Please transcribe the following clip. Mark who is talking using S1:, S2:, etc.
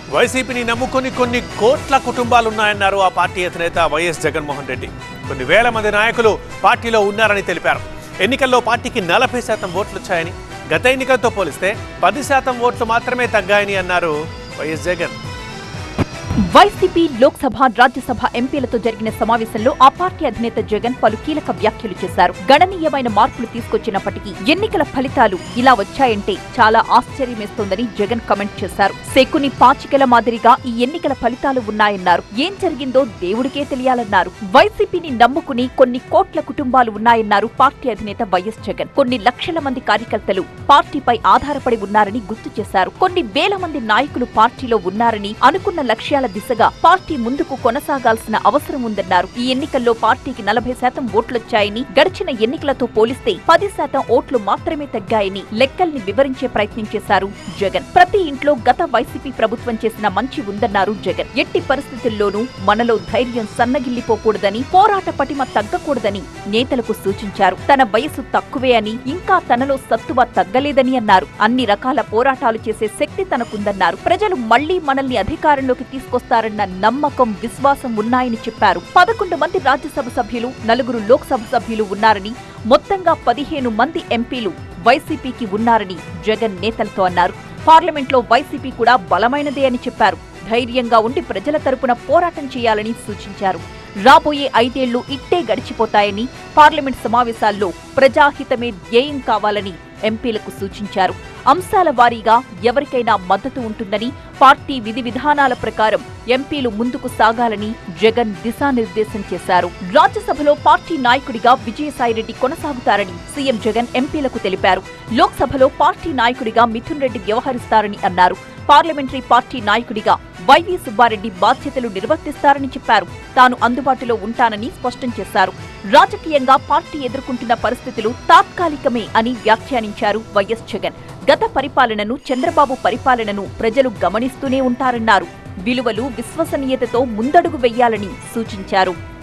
S1: వైసీపీని నమ్ముకొని కొన్ని కోట్ల కుటుంబాలున్నాయన్నారు ఆ పార్టీ అధినేత వైఎస్ జగన్మోహన్ రెడ్డి. కొన్ని వేల మంది నాయకులు పార్టీలో ఉన్నారని తెలిపారు. ఎన్నికల్లో పార్టీకి 40% ఓట్లొచ్చాయని, గత ఎన్నికలతో పోలిస్తే 10% ఓట్లు మాత్రమే తగ్గాయని అన్నారు వైఎస్ జగన్.
S2: వైసీపీ లోక్సభ, రాజ్యసభ ఎంపీలతో జరిగిన సమావేశంలో ఆ పార్టీ అధినేత జగన్ పలు కీలక వ్యాఖ్యలు చేశారు. గణనీయమైన మార్పులు తీసుకొచ్చినప్పటికీ ఎన్నికల ఫలితాలు ఇలా వచ్చాయంటే చాలా ఆశ్చర్యమేస్తోందని జగన్ కామెంట్ చేశారు. శకుని పాచికల మాదిరిగా ఈ ఎన్నికల ఫలితాలు ఉన్నాయన్నారు. ఏం జరిగిందో దేవుడికే తెలియాలన్నారు. వైసీపీని నమ్ముకుని కొన్ని కోట్ల కుటుంబాలు ఉన్నాయన్నారు పార్టీ అధినేత వైఎస్ జగన్. కొన్ని లక్షల మంది కార్యకర్తలు పార్టీపై ఆధారపడి ఉన్నారని గుర్తు చేశారు. కొన్ని వేల మంది నాయకులు పార్టీలో ఉన్నారని, అనుకున్న లక్ష్యాల దిశగా పార్టీ ముందుకు కొనసాగాల్సిన అవసరం ఉందన్నారు. ఈ ఎన్నికల్లో పార్టీకి 40% ఓట్లొచ్చాయని, గడిచిన ఎన్నికలతో పోలిస్తే 10% ఓట్లు మాత్రమే తగ్గాయని లెక్కల్ని వివరించే ప్రయత్నం చేశారు జగన్. ప్రతి ఇంట్లో గత వైసీపీ ప్రభుత్వం చేసిన మంచి ఉందన్నారు జగన్. ఎట్టి పరిస్థితుల్లోనూ మనలో ధైర్యం సన్నగిల్లిపోకూడదని, పోరాట పటిమ తగ్గకూడదని నేతలకు సూచించారు. తన వయసు తక్కువే అని, ఇంకా తనలో సత్తువ తగ్గలేదని అన్నారు. అన్ని రకాల పోరాటాలు చేసే శక్తి తనకుందన్నారు. ప్రజలు మళ్లీ మనల్ని అధికారంలోకి తీసుకొస్తారన్న నమ్మకం, విశ్వాసం ఉన్నాయని చెప్పారు. 11 మంది రాజ్యసభ సభ్యులు, 4 లోక్సభ సభ్యులు ఉన్నారని, మొత్తంగా 15 మంది ఎంపీలు వైసీపీకి ఉన్నారని జగన్ నేతలతో అన్నారు. పార్లమెంట్లో వైసీపీ కూడా బలమైనదే అని చెప్పారు. ధైర్యంగా ఉండి ప్రజల తరపున పోరాటం చేయాలని సూచించారు. రాబోయే 5 ఏళ్లు ఇట్టే గడిచిపోతాయని, పార్లమెంట్ సమావేశాల్లో ప్రజాహితమే ధ్యేయం కావాలని ఎంపీలకు సూచించారు. అంశాల వారీగా ఎవరికైనా మద్దతు ఉంటుందని, పార్టీ విధి విధానాల ప్రకారం ఎంపీలు ముందుకు సాగాలని జగన్ దిశానిర్దేశం చేశారు. రాజ్యసభలో పార్టీ నాయకుడిగా విజయసాయిరెడ్డి కొనసాగుతారని సీఎం జగన్ ఎంపీలకు తెలిపారు. లోక్సభలో పార్టీ నాయకుడిగా మిథున్ రెడ్డి వ్యవహరిస్తారని అన్నారు. పార్లమెంటరీ పార్టీ నాయకుడిగా వైవి సుబ్బారెడ్డి బాధ్యతలు నిర్వర్తిస్తారని చెప్పారు. తాను అందుబాటులో ఉంటానని స్పష్టం చేశారు. రాజకీయంగా పార్టీ ఎదుర్కొంటున్న పరిస్థితులు తాత్కాలికమే అని వ్యాఖ్యానించారు వైఎస్ జగన్. గత పరిపాలనను, చంద్రబాబు పరిపాలనను ప్రజలు గమనిస్తూనే ఉంటారన్నారు. విలువలు, విశ్వసనీయతతో ముందడుగు వెయ్యాలని సూచించారు.